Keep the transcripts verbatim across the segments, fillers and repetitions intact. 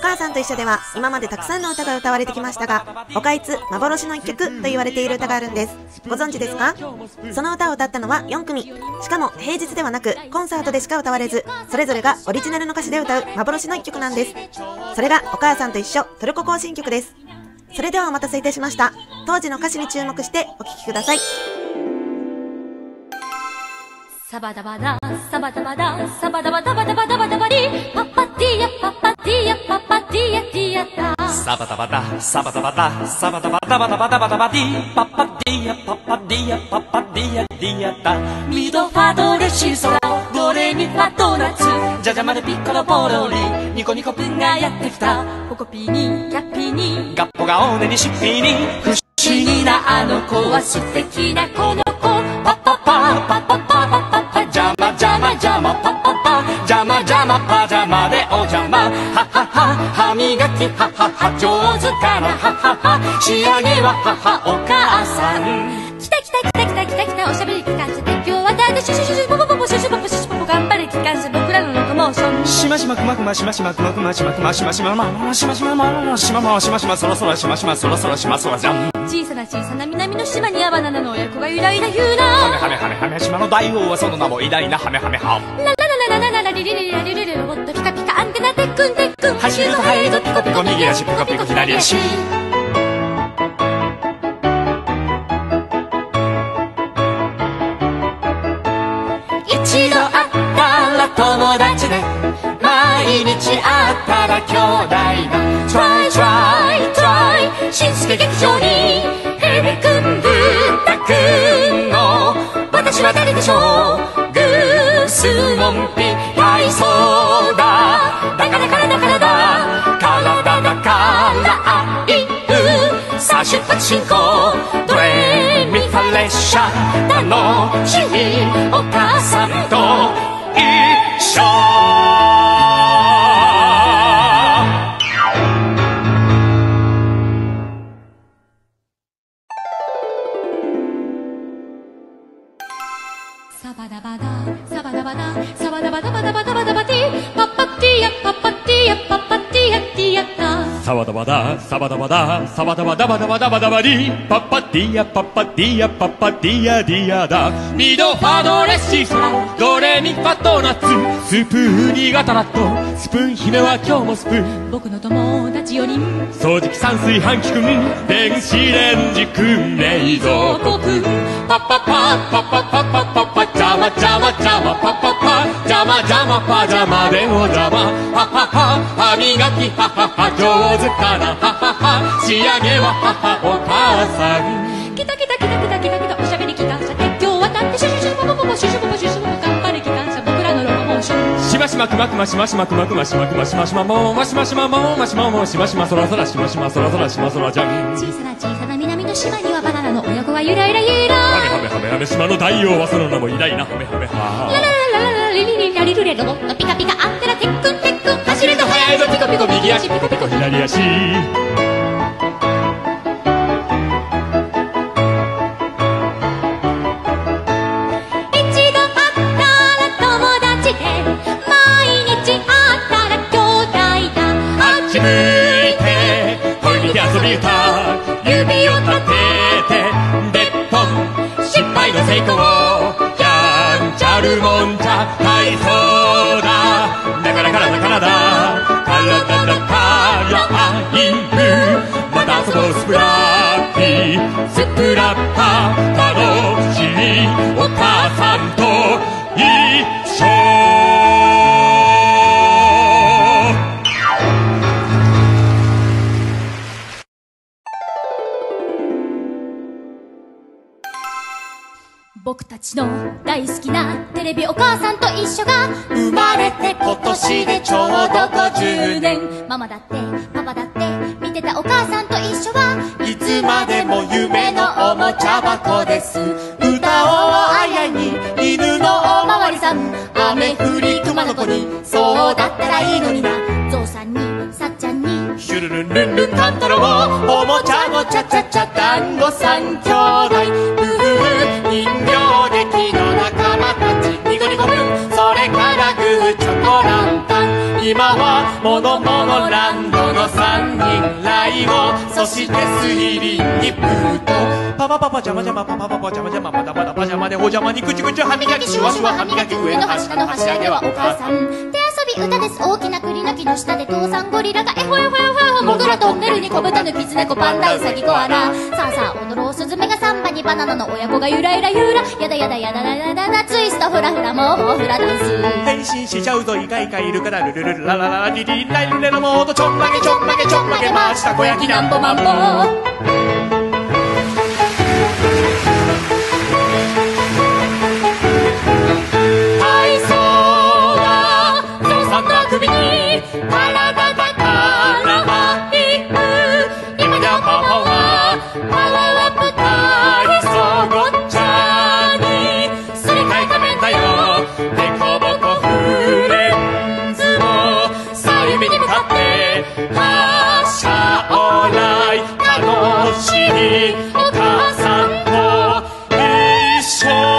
母さんと一緒では今までたくさんの歌が歌われてきましたが、おかいつ幻の一曲と言われている歌があるんです。ご存知ですか？その歌を歌ったのはよんくみ。しかも平日ではなくコンサートでしか歌われず、それぞれがオリジナルの歌詞で歌う幻の一曲なんです。それがお母さんと一緒トルコ行進曲です。それではお待たせいたしました。当時の歌詞に注目してお聴きください。 サバダバダサバダバダサバダバダバダバダバダバリパパティアパパティアパパティアティアダサバダバダサバダバダサバダバダバダバダバダバディパパティアパパティアパパティアティアダミドファドレシソラドレミファドナツジャジャマルピッコロポロリニコニコプンがやってきたポコピーにキャッピーにガッポがオネにシッピーに不思議なあの子は素敵なこの子パパパパパパパパジャマジャマジャマパパパジャマジャマパジャマでお邪魔ははは歯磨きははは上手かなははは仕上げはははお母さん来た来た来た来た来た来たおしゃべり機関車で今日はだいたいシュシュシュシュポポポポシュシュポポシュシュポポ頑張れ機関車僕らのロコモーションしましまくまくましましまくまくましまくましましままましましままましまましましまそろそろしましまそろそろしまそろじゃん小さな小さな南の島にはバナナの親子がゆらゆら言うなハメハメハメハメ島の大王はその名も偉大なハメハメハラララララララリリリラリリリロボットピカピカアンテナテックンテックン走ると速いぞピコピコ右足ピコピコ左足一度会ったら友達で毎日会ったら兄弟だ Try try try 新助劇場にヘビくんブッダくんの私は誰でしょうグースモンピ体操だだからからだからだ体だからあいうさあ出発進行ドレミファ列車楽しいお母さんと一緒サバダバダサバダバダサバダバダバダバダバダバティパパティアパパティアパパティアティアダサバダバダサバダバダサバダバダバダバダバダバディパパティアパパティアパパティアディアダミドファドレシソラドレミファドナツスプーニガタラットスプーン姫は今日もスプーン僕の友達よにん掃除機散水半器くん電子レンジくん冷蔵庫くんパパパパパパパパパジャマジャマジャマパパパジャマジャマパジャマでお邪魔ははは歯磨きははは上手かなははは仕上げはははお母さん来た来た来た来た来た来たおしゃべり機関車で今日渡ってシュシュシュポポポポシュシュポポシュシュポポ頑張れ機関車僕らのロコモーションしましまくまくましましまくまくましまくましましまもましましまもましまもしましまそらそらしましまそらそらしまそらじゃん小さな小さな南の島にはバナナの親子はゆらゆらゆらハメハメハメハメ島の大王はその名も偉大なハメハメハラララララリリリラリルレロボットピカピカアンテナテックンテックン走ると速いぞピコピコ右足ピコピコ左足向いて恋見て遊び歌指を立ててでっぽん失敗の成功やんちゃるもんじゃ体操だだからからだからだからだだからいるまた遊ぼうスプラッピースプラッパ楽しいお母さんと一緒僕たちの大好きなテレビお母さんと一緒が生まれて今年でちょうどごじゅうねんママだってパパだって見てたお母さんと一緒はいつまでも夢のおもちゃ箱です歌おうあやに犬のおまわりさん雨降り熊の子にそうだったらいいのになゾウさんにさっちゃんにシュルルンルンルンカンタロウおもちゃごちゃちゃちゃ団子三兄弟ブフフ人形劇の仲間たちニコニコブンそれからグーチョコランタン今はモノモノランドの三人ライオン、そしてスリリンにプート。パパパパジャマジャマパパパパジャマジャマパタパタパジャマでお邪魔にくちゅくちゅ歯磨きシュワシュワ歯磨き、上の柱の柱ではお母さん。 手遊び歌です。大きな栗の木の下で父さんゴリラがエホエホエホエホ、モグラトンネルに小豚のキツネコパンダウサギコアラ。さあさあ踊ろうスズメがサンバにバナナの親子がゆらゆらゆら、やだやだやだやだやだ、ツイストフラフラもうフラダンス。 変身しちゃうぞイカイカイルカダルルルルララララリリライルレのモード、ちょんまげちょんまげちょんまげ回したこ焼きなんぼマンボ。体操はゾウさんの首に体だから入る。今じゃパパはパワーアップ体操ごっちゃにすり替え仮面だよ。でこぼこフレンズもさあ夢に向かって発射オーライ、楽しいお母さんと一緒。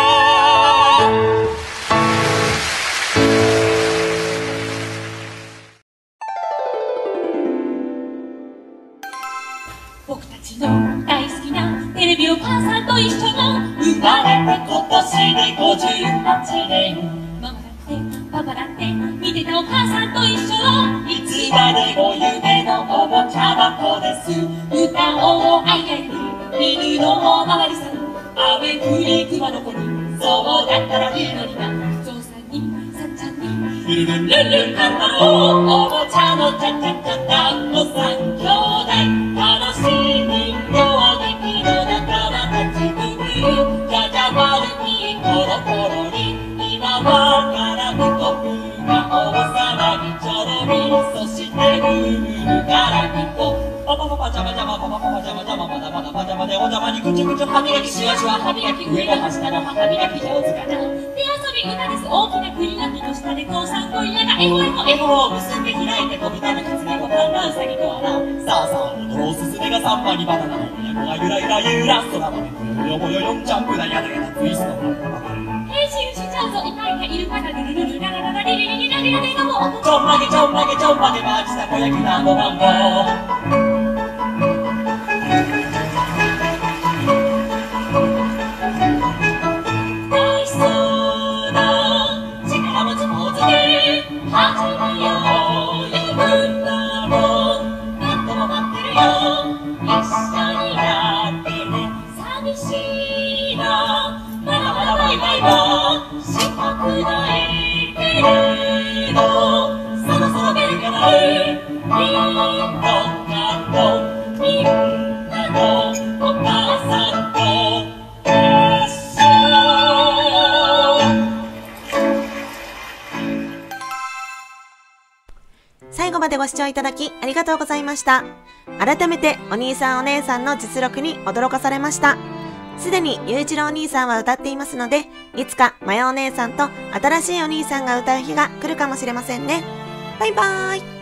僕たちの大好きなテレビお母さんと一緒の生まれて今年でごじゅうはちねん。ママだってパパだって見てたお母さんと一緒のいつまでも夢のおもちゃ箱です。歌おうあいあいに犬のおまわりさん、あめくりくまの子にそうだったらいいのにな。ゾウさんにさっちゃんにルルルンルンルン頑張ろう、おもちゃのチャチャチャ団子三兄弟、楽しい人形劇の仲間たちブブー、じゃじゃ丸にコロコロリ、今はからピコプが大騒ぎちょろみ、そしてルールからピコパパパパジャマジャマパパパパジャマジャマパタパタパジャマでお邪魔にぐちゅぐちゅ歯磨きシュワシュワ歯磨き、上の歯下の歯磨き上手かな。手遊び歌です。大きな栗の木の下で父さんゴリラがエホエホエホを結んで開いて小豚のキツネコパンダウサギコアラ。さあさあ踊ろうスズメがサンバにバナナの親子がゆらゆらゆら、空までぽよぽよよんジャンプだやだやだツイストパンパパパ。変身しちゃうぞイカイカイルカダルルルルララララリリリリラリラリラもちょんまげちょんまげちょんまげ回したこ焼きなんぼなんぼ。 最後までご視聴いただきありがとうございました。改めてお兄さんお姉さんの実力に驚かされました。すでにゆういちろうお兄さんは歌っていますので、いつかまやお姉さんと新しいお兄さんが歌う日が来るかもしれませんね。バイバーイ。